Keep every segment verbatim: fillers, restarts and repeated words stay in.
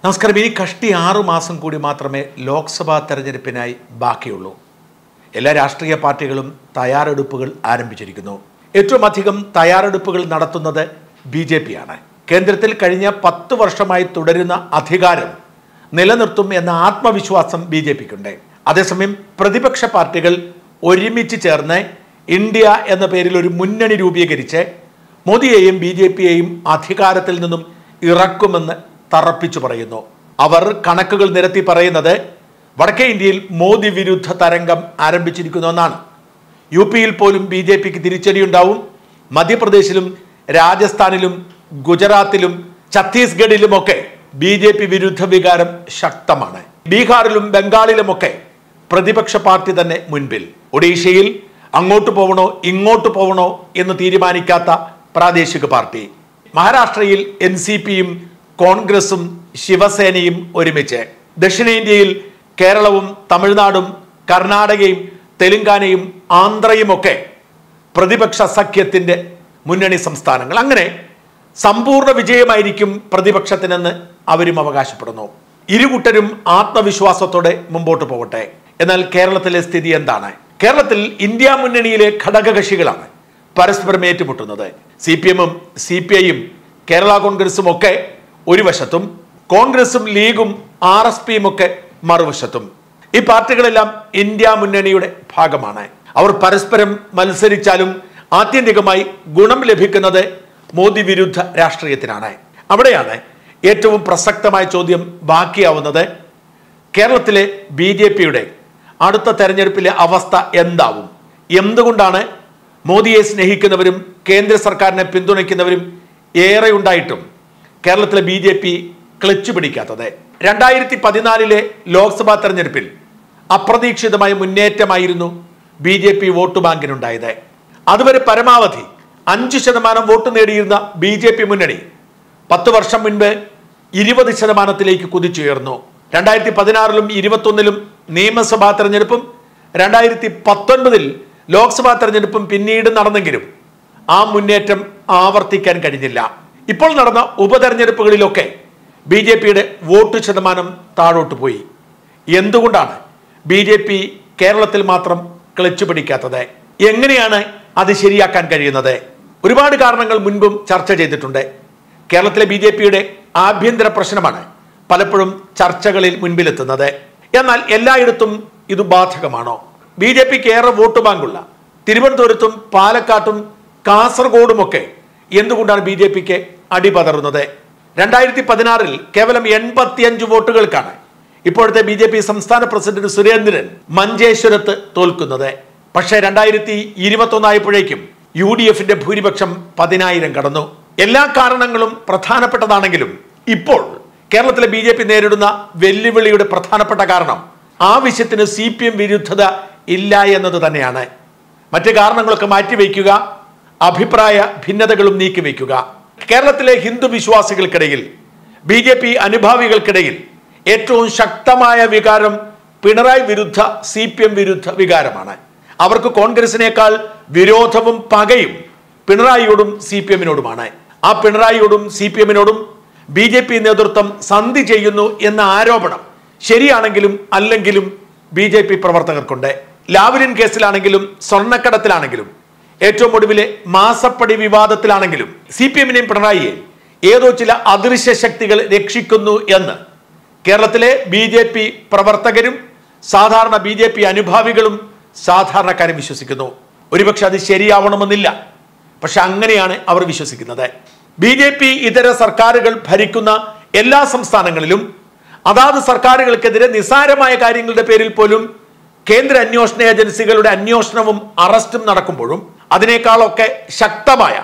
നമസ്കാരം. ഇനി കഷ്ടി ആറു മാസം കൂടി മാത്രമേ ലോക്സഭാ തെരഞ്ഞെടുപ്പിനായി ബാക്കിയുള്ളൂ. എല്ലാ രാഷ്ട്രീയ പാർട്ടികളും തയ്യാറെടുപ്പുകൾ ആരംഭിച്ചിരിക്കുന്നു. ഏറ്റവും അധികം തയ്യാറെടുപ്പുകൾ നടത്തുന്നത് ബി ജെ പി ആണ്. കേന്ദ്രത്തിൽ കഴിഞ്ഞ പത്ത് വർഷമായി തുടരുന്ന അധികാരം നിലനിർത്തും എന്ന ആത്മവിശ്വാസം ബി ജെ പിക്കുണ്ട്. അതേസമയം പ്രതിപക്ഷ പാർട്ടികൾ ഒരുമിച്ച് ചേർന്ന് ഇന്ത്യ എന്ന പേരിൽ ഒരു മുന്നണി രൂപീകരിച്ച് മോദിയെയും ബി ജെ പിയെയും അധികാരത്തിൽ നിന്നും ഇറക്കുമെന്ന് തറപ്പിച്ചു പറയുന്നു. അവർ കണക്കുകൾ നിരത്തി പറയുന്നത് വടക്കേ ഇന്ത്യയിൽ മോദി വിരുദ്ധ തരംഗം ആരംഭിച്ചിരിക്കുന്നു എന്നാണ്. യു പിയിൽ പോലും ബി ജെ പിക്ക് തിരിച്ചടിയുണ്ടാവും. മധ്യപ്രദേശിലും രാജസ്ഥാനിലും ഗുജറാത്തിലും ഛത്തീസ്ഗഡിലുമൊക്കെ ബി ജെ പി വിരുദ്ധ വികാരം ശക്തമാണ്. ബീഹാറിലും ബംഗാളിലുമൊക്കെ പ്രതിപക്ഷ പാർട്ടി തന്നെ മുൻപിൽ. ഒഡീഷയിൽ അങ്ങോട്ട് പോകണോ ഇങ്ങോട്ട് പോകണോ എന്ന് തീരുമാനിക്കാത്ത പ്രാദേശിക പാർട്ടി. മഹാരാഷ്ട്രയിൽ എൻ സി പിയും കോൺഗ്രസും ശിവസേനയും ഒരുമിച്ച്. ദക്ഷിണേന്ത്യയിൽ കേരളവും തമിഴ്നാടും കർണാടകയും തെലുങ്കാനയും ആന്ധ്രയുമൊക്കെ പ്രതിപക്ഷ സഖ്യത്തിന്റെ മുന്നണി സംസ്ഥാനങ്ങൾ. അങ്ങനെ സമ്പൂർണ്ണ വിജയമായിരിക്കും പ്രതിപക്ഷത്തിനെന്ന് അവരും അവകാശപ്പെടുന്നു. ഇരുകൂട്ടരും ആത്മവിശ്വാസത്തോടെ മുമ്പോട്ട് പോകട്ടെ. എന്നാൽ കേരളത്തിലെ സ്ഥിതി എന്താണ്? കേരളത്തിൽ ഇന്ത്യ മുന്നണിയിലെ ഘടകകക്ഷികളാണ് പരസ്പരം ഏറ്റുമുട്ടുന്നത്. സി പി എമ്മും സി പി ഐയും കേരള കോൺഗ്രസും ഒക്കെ ഒരു വശത്തും കോൺഗ്രസും ലീഗും ആർ എസ് പിയും ഒക്കെ മറുവശത്തും. ഈ പാർട്ടികളെല്ലാം ഇന്ത്യ മുന്നണിയുടെ ഭാഗമാണ്. അവർ പരസ്പരം മത്സരിച്ചാലും ആത്യന്തികമായി ഗുണം ലഭിക്കുന്നത് മോദി വിരുദ്ധ രാഷ്ട്രീയത്തിനാണ്. അവിടെയാണ് ഏറ്റവും പ്രസക്തമായ ചോദ്യം ബാക്കിയാവുന്നത്. കേരളത്തിലെ ബി ജെ പിയുടെ അടുത്ത തെരഞ്ഞെടുപ്പിലെ അവസ്ഥ എന്താവും? എന്തുകൊണ്ടാണ് മോദിയെ സ്നേഹിക്കുന്നവരും കേന്ദ്ര സർക്കാരിനെ പിന്തുണയ്ക്കുന്നവരും ഏറെ ഉണ്ടായിട്ടും കേരളത്തിലെ ബി ജെ പി ക്ലച്ച് പിടിക്കാത്തത്? രണ്ടായിരത്തി പതിനാലിലെ ലോക്സഭാ തെരഞ്ഞെടുപ്പിൽ അപ്രതീക്ഷിതമായ മുന്നേറ്റമായിരുന്നു ബി ജെ പി വോട്ട് ബാങ്കിനുണ്ടായത്. അതുവരെ പരമാവധി അഞ്ച് ശതമാനം വോട്ട് നേടിയിരുന്ന ബി ജെ പി മുന്നണി പത്ത് വർഷം മുൻപ് ഇരുപത് ശതമാനത്തിലേക്ക് കുതിച്ചുയർന്നു. രണ്ടായിരത്തി പതിനാറിലും ഇരുപത്തൊന്നിലും നിയമസഭാ തെരഞ്ഞെടുപ്പും രണ്ടായിരത്തി പത്തൊൻപതിൽ ലോക്സഭാ തെരഞ്ഞെടുപ്പും പിന്നീട് നടന്നെങ്കിലും ആ മുന്നേറ്റം ആവർത്തിക്കാൻ കഴിഞ്ഞില്ല. ഇപ്പോൾ നടന്ന ഉപതെരഞ്ഞെടുപ്പുകളിലൊക്കെ ബി ജെ പിയുടെ വോട്ട് ശതമാനം താഴോട്ട് പോയി. എന്തുകൊണ്ടാണ് ബി ജെ പി കേരളത്തിൽ മാത്രം ക്ലച്ച് പിടിക്കാത്തത്? എങ്ങനെയാണ് അത് ശരിയാക്കാൻ കഴിയുന്നത്? ഒരുപാട് കാരണങ്ങൾ മുൻപും ചർച്ച ചെയ്തിട്ടുണ്ട്. കേരളത്തിലെ ബി ജെ പിയുടെ ആഭ്യന്തര പ്രശ്നമാണ് പലപ്പോഴും ചർച്ചകളിൽ മുൻപിലെത്തുന്നത്. എന്നാൽ എല്ലായിടത്തും ഇത് ബാധകമാണോ? ബി ജെ പിക്ക് ഏറെ വോട്ട് ബാങ്കുള്ള തിരുവനന്തപുരത്തും പാലക്കാട്ടും കാസർഗോഡുമൊക്കെ എന്തുകൊണ്ടാണ് ബി ജെ പിക്ക് അടിപതറുന്നത്? രണ്ടായിരത്തി പതിനാറിൽ കേവലം എൺപത്തിയഞ്ച് വോട്ടുകൾക്കാണ് ഇപ്പോഴത്തെ ബി ജെ പി സംസ്ഥാന പ്രസിഡന്റ് സുരേന്ദ്രൻ മഞ്ചേശ്വരത്ത് തോൽക്കുന്നത്. പക്ഷേ രണ്ടായിരത്തി ഇരുപത്തി ഒന്നായപ്പോഴേക്കും യു ഡി എഫിന്റെ ഭൂരിപക്ഷം പതിനായിരം കടന്നു. എല്ലാ കാരണങ്ങളും പ്രധാനപ്പെട്ടതാണെങ്കിലും ഇപ്പോൾ കേരളത്തിലെ ബി ജെ പി നേരിടുന്ന വെല്ലുവിളിയുടെ പ്രധാനപ്പെട്ട കാരണം ആവശ്യത്തിന് സി പി എം വിരുദ്ധത ഇല്ല എന്നത് തന്നെയാണ്. മറ്റു കാരണങ്ങളൊക്കെ മാറ്റിവെക്കുക, അഭിപ്രായ ഭിന്നതകളും നീക്കിവെക്കുക. കേരളത്തിലെ ഹിന്ദു വിശ്വാസികൾക്കിടയിൽ ബി ജെ പി അനുഭാവികൾക്കിടയിൽ ഏറ്റവും ശക്തമായ വികാരം പിണറായി വിരുദ്ധ സി പി എം വിരുദ്ധ വികാരമാണ്. അവർക്ക് കോൺഗ്രസിനേക്കാൾ വിരോധവും പകയും പിണറായിയോടും സി പി എമ്മിനോടുമാണ്. ആ പിണറായിയോടും സി പി എമ്മിനോടും ബി ജെ പി നേതൃത്വം സന്ധി ചെയ്യുന്നു എന്ന ആരോപണം ശരിയാണെങ്കിലും അല്ലെങ്കിലും ബി ജെ പി പ്രവർത്തകർക്കുണ്ട്. ലാവ്ലിൻ കേസിലാണെങ്കിലും സ്വർണ്ണക്കടത്തിലാണെങ്കിലും ഏറ്റവും ഒടുവിലെ മാസപ്പടി വിവാദത്തിലാണെങ്കിലും സി പി എമ്മിനെയും പിണറായിയെയും ഏതോ ചില അദൃശ്യ ശക്തികൾ രക്ഷിക്കുന്നു എന്ന് കേരളത്തിലെ ബി ജെ പി പ്രവർത്തകരും സാധാരണ ബി ജെ പി അനുഭാവികളും സാധാരണക്കാരും വിശ്വസിക്കുന്നു. ഒരുപക്ഷെ അത് ശരിയാവണമെന്നില്ല, പക്ഷെ അങ്ങനെയാണ് അവർ വിശ്വസിക്കുന്നത്. ബി ജെ പി ഇതര സർക്കാരുകൾ ഭരിക്കുന്ന എല്ലാ സംസ്ഥാനങ്ങളിലും അതാത് സർക്കാരുകൾക്കെതിരെ നിസ്സാരമായ കാര്യങ്ങളുടെ പേരിൽ പോലും കേന്ദ്ര അന്വേഷണ ഏജൻസികളുടെ അന്വേഷണവും അറസ്റ്റും നടക്കുമ്പോഴും അതിനേക്കാളൊക്കെ ശക്തമായ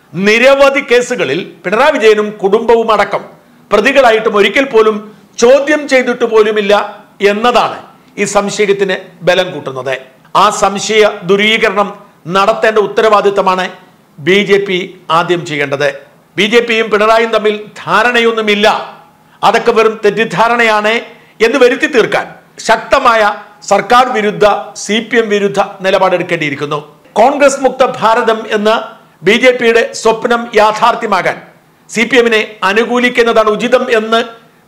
നിരവധി കേസുകളിൽ പിണറായി വിജയനും കുടുംബവും അടക്കം പ്രതികളായിട്ടും ഒരിക്കൽ പോലും ചോദ്യം ചെയ്തിട്ട് പോലുമില്ല എന്നതാണ് ഈ സംശയത്തിന് ബലം കൂട്ടുന്നത്. ആ സംശയ ദൂരീകരണം നടത്തേണ്ട ഉത്തരവാദിത്തമാണ് ബി ജെ പി ആദ്യം ചെയ്യേണ്ടത്. ബി ജെ പിയും പിണറായിയും തമ്മിൽ ധാരണയൊന്നുമില്ല, അതൊക്കെ വെറും തെറ്റിദ്ധാരണയാണ് എന്ന് വരുത്തി തീർക്കാൻ ശക്തമായ സർക്കാർ വിരുദ്ധ സി പി എം വിരുദ്ധ നിലപാടെടുക്കേണ്ടിയിരിക്കുന്നു. കോൺഗ്രസ് മുക്ത ഭാരതം എന്ന ബി ജെ പിയുടെ സ്വപ്നം യാഥാർത്ഥ്യമാകാൻ സി പി എമ്മിനെ അനുകൂലിക്കുന്നതാണ് ഉചിതം എന്ന്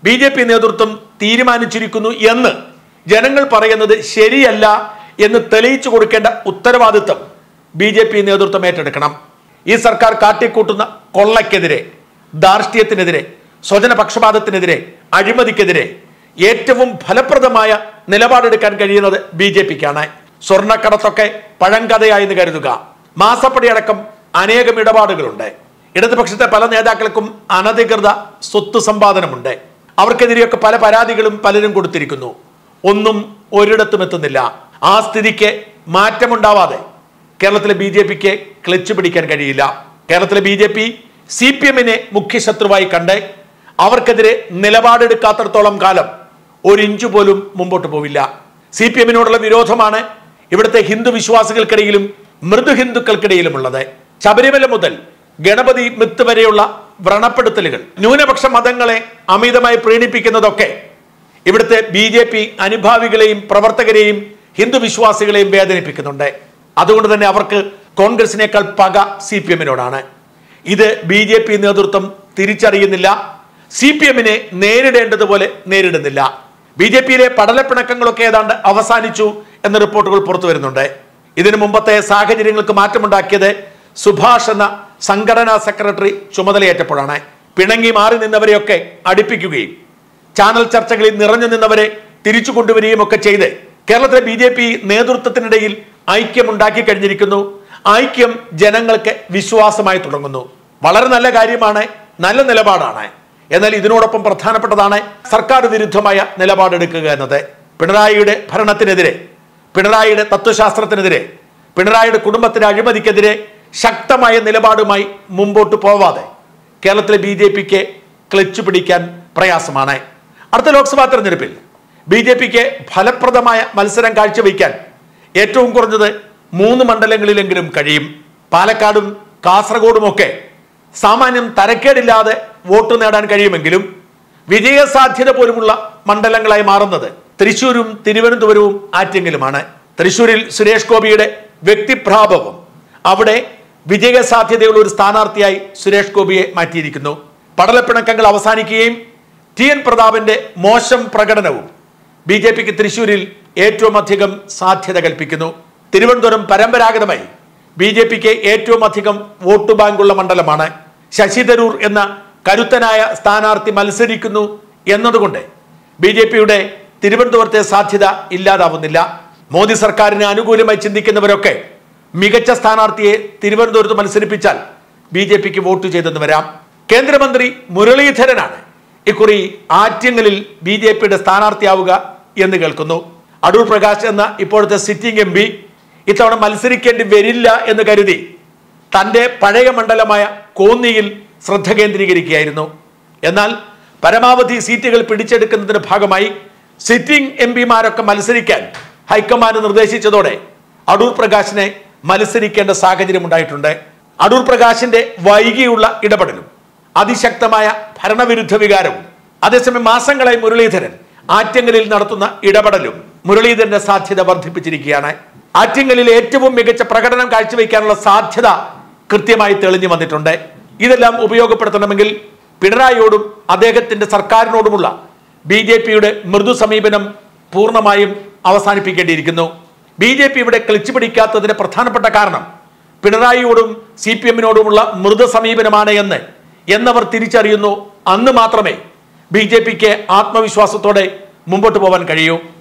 ബി ജെ പി നേതൃത്വം തീരുമാനിച്ചിരിക്കുന്നു എന്ന് ജനങ്ങൾ പറയുന്നത് ശരിയല്ല എന്ന് തെളിയിച്ചു കൊടുക്കേണ്ട ഉത്തരവാദിത്വം ബി ജെ പി നേതൃത്വം ഏറ്റെടുക്കണം. ഈ സർക്കാർ കാട്ടിക്കൂട്ടുന്ന കൊള്ളയ്ക്കെതിരെ, ധാർഷ്ട്യത്തിനെതിരെ, സ്വജനപക്ഷപാതത്തിനെതിരെ, അഴിമതിക്കെതിരെ ഏറ്റവും ഫലപ്രദമായ നിലപാടെടുക്കാൻ കഴിയുന്നത് ബി ജെ പിക്കാണ്. സ്വർണ്ണക്കടത്തൊക്കെ പഴങ്കഥയായെന്ന് കരുതുക. മാസപ്പടി അടക്കം അനേകം ഇടപാടുകളുണ്ട്. ഇടതുപക്ഷത്തെ പല നേതാക്കൾക്കും അനധികൃത സ്വത്ത് സമ്പാദനമുണ്ട്. അവർക്കെതിരെയൊക്കെ പല പരാതികളും പലരും കൊടുത്തിരിക്കുന്നു. ഒന്നും ഒരിടത്തും എത്തുന്നില്ല. ആ സ്ഥിതിക്ക് മാറ്റമുണ്ടാവാതെ കേരളത്തിലെ ബി ജെ പിക്ക് ക്ലച്ച് പിടിക്കാൻ കഴിയില്ല. കേരളത്തിലെ ബി ജെ പി സി പി എമ്മിനെ മുഖ്യ ശത്രുവായി കണ്ട് അവർക്കെതിരെ നിലപാടെടുക്കാത്തടത്തോളം കാലം ഒരു ഇഞ്ചു പോലും മുമ്പോട്ട് പോവില്ല. സി പി എമ്മിനോടുള്ള വിരോധമാണ് ഇവിടുത്തെ ഹിന്ദു വിശ്വാസികൾക്കിടയിലും മൃദു ഹിന്ദുക്കൾക്കിടയിലുമുള്ളത്. ശബരിമല മുതൽ ഗണപതി മിത്ത് വരെയുള്ള വ്രണപ്പെടുത്തലുകൾ, ന്യൂനപക്ഷ മതങ്ങളെ അമിതമായി പ്രീണിപ്പിക്കുന്നതൊക്കെ ഇവിടുത്തെ ബി ജെ പി അനുഭാവികളെയും പ്രവർത്തകരെയും ഹിന്ദു വിശ്വാസികളെയും വേദനിപ്പിക്കുന്നുണ്ട്. അതുകൊണ്ട് തന്നെ അവർക്ക് കോൺഗ്രസിനേക്കാൾ പക സി പി എമ്മിനോടാണ്. ഇത് ബി ജെ പി നേതൃത്വം തിരിച്ചറിയുന്നില്ല. സി പി എമ്മിനെ നേരിടേണ്ടതുപോലെ നേരിടുന്നില്ല. ബി ജെ പിയിലെ പടലപ്പിണക്കങ്ങളൊക്കെ ഏതാണ്ട് അവസാനിച്ചു എന്ന റിപ്പോർട്ടുകൾ പുറത്തു വരുന്നുണ്ട്. ഇതിനു മുമ്പത്തെ സാഹചര്യങ്ങൾക്ക് മാറ്റമുണ്ടാക്കിയത് സുഭാഷ് എന്ന സംഘടനാ സെക്രട്ടറി ചുമതലയേറ്റപ്പോഴാണ്. പിണങ്ങി മാറി നിന്നവരെയൊക്കെ അടുപ്പിക്കുകയും ചാനൽ ചർച്ചകളിൽ നിറഞ്ഞു നിന്നവരെ തിരിച്ചു കൊണ്ടുവരികയും ഒക്കെ ചെയ്ത് കേരളത്തിലെ ബി ജെ പി നേതൃത്വത്തിനിടയിൽ ഐക്യമുണ്ടാക്കി കഴിഞ്ഞിരിക്കുന്നു. ഐക്യം ജനങ്ങൾക്ക് വിശ്വാസമായി തുടങ്ങുന്നു. വളരെ നല്ല കാര്യമാണ്, നല്ല നിലപാടാണ്. എന്നാൽ ഇതിനോടൊപ്പം പ്രധാനപ്പെട്ടതാണ് സർക്കാർ വിരുദ്ധമായ നിലപാടെടുക്കുക എന്നത്. പിണറായിയുടെ ഭരണത്തിനെതിരെ, പിണറായിയുടെ തത്വശാസ്ത്രത്തിനെതിരെ, പിണറായിയുടെ കുടുംബത്തിന്റെ അഴിമതിക്കെതിരെ ശക്തമായ നിലപാടുമായി മുമ്പോട്ട് പോവാതെ കേരളത്തിലെ ബി ജെ പിക്ക് ക്ലച്ച് പിടിക്കാൻ പ്രയാസമാണ്. അടുത്ത ലോക്സഭാ തെരഞ്ഞെടുപ്പിൽ ബി ജെ പിക്ക് ഫലപ്രദമായ മത്സരം കാഴ്ചവെക്കാൻ ഏറ്റവും കുറഞ്ഞത് മൂന്ന് മണ്ഡലങ്ങളിലെങ്കിലും കഴിയും. പാലക്കാടും കാസർഗോഡുമൊക്കെ സാമാന്യം തരക്കേടില്ലാതെ വോട്ട് നേടാൻ കഴിയുമെങ്കിലും വിജയസാധ്യത പോലുമുള്ള മണ്ഡലങ്ങളായി മാറുന്നത് തൃശ്ശൂരും തിരുവനന്തപുരവും ആറ്റിങ്ങലുമാണ്. തൃശ്ശൂരിൽ സുരേഷ് ഗോപിയുടെ വ്യക്തിപ്രാഭവം അവിടെ വിജയസാധ്യതയുള്ള ഒരു സ്ഥാനാർത്ഥിയായി സുരേഷ് ഗോപിയെ മാറ്റിയിരിക്കുന്നു. പടലപ്പിണക്കങ്ങൾ അവസാനിക്കുകയും ടി എൻ പ്രതാപന്റെ മോശം പ്രകടനവും ബി ജെ പിക്ക് തൃശ്ശൂരിൽ ഏറ്റവും അധികം സാധ്യത കൽപ്പിക്കുന്നു. തിരുവനന്തപുരം പരമ്പരാഗതമായി ബി ജെ പിക്ക് ഏറ്റവും അധികം വോട്ട് ബാങ്കുള്ള മണ്ഡലമാണ്. ശശി തരൂർ എന്ന കരുത്തനായ സ്ഥാനാർത്ഥി മത്സരിക്കുന്നു എന്നതുകൊണ്ട് ബി ജെ പിയുടെ തിരുവനന്തപുരത്തെ സാധ്യത ഇല്ലാതാവുന്നില്ല. മോദി സർക്കാരിന് അനുകൂലമായി ചിന്തിക്കുന്നവരൊക്കെ മികച്ച സ്ഥാനാർത്ഥിയെ തിരുവനന്തപുരത്ത് മത്സരിപ്പിച്ചാൽ ബി ജെ പിക്ക് വോട്ട് ചെയ്തെന്ന് വരാം. കേന്ദ്രമന്ത്രി മുരളീധരനാണ് ഇക്കുറി ആറ്റിങ്ങലിൽ ബി ജെ പിയുടെ സ്ഥാനാർത്ഥിയാവുക എന്ന് കേൾക്കുന്നു. അടൂർ പ്രകാശ് എന്ന ഇപ്പോഴത്തെ സിറ്റിംഗ് എം പി ഇത്തവണ മത്സരിക്കേണ്ടി വരില്ല എന്ന് കരുതി തൻ്റെ പഴയ മണ്ഡലമായ കോന്നിയിൽ ശ്രദ്ധ കേന്ദ്രീകരിക്കുകയായിരുന്നു. എന്നാൽ പരമാവധി സീറ്റുകൾ പിടിച്ചെടുക്കുന്നതിന്റെ ഭാഗമായി സിറ്റിംഗ് എം പിമാരൊക്കെ മത്സരിക്കാൻ ഹൈക്കമാൻഡ് നിർദ്ദേശിച്ചതോടെ അടൂർ പ്രകാശിനെ മത്സരിക്കേണ്ട സാഹചര്യം ഉണ്ടായിട്ടുണ്ട്. അടൂർ പ്രകാശിന്റെ വൈകിയുള്ള ഇടപെടലും അതിശക്തമായ ഭരണവിരുദ്ധ വികാരവും അതേസമയം മാസങ്ങളായി മുരളീധരൻ ആറ്റിങ്ങലിൽ നടത്തുന്ന ഇടപെടലും മുരളീധരന്റെ സാധ്യത വർദ്ധിപ്പിച്ചിരിക്കുകയാണ്. ആറ്റിങ്ങലിൽ ഏറ്റവും മികച്ച പ്രകടനം കാഴ്ചവെക്കാനുള്ള സാധ്യത കൃത്യമായി തെളിഞ്ഞു വന്നിട്ടുണ്ട്. ഇതെല്ലാം ഉപയോഗപ്പെടുത്തണമെങ്കിൽ പിണറായിയോടും അദ്ദേഹത്തിന്റെ സർക്കാരിനോടുമുള്ള ബി ജെ പിയുടെ മൃദു സമീപനം പൂർണ്ണമായും അവസാനിപ്പിക്കേണ്ടിയിരിക്കുന്നു. ബി ജെ പി ഇവിടെ ക്ലച്ച് പിടിക്കാത്തതിന് പ്രധാനപ്പെട്ട കാരണം പിണറായിയോടും സി പി എമ്മിനോടുമുള്ള മൃദു സമീപനമാണ് എന്ന് എന്നവർ തിരിച്ചറിയുന്നു. അന്ന് മാത്രമേ ബി ജെ പിക്ക് ആത്മവിശ്വാസത്തോടെ മുമ്പോട്ട് പോകാൻ കഴിയൂ.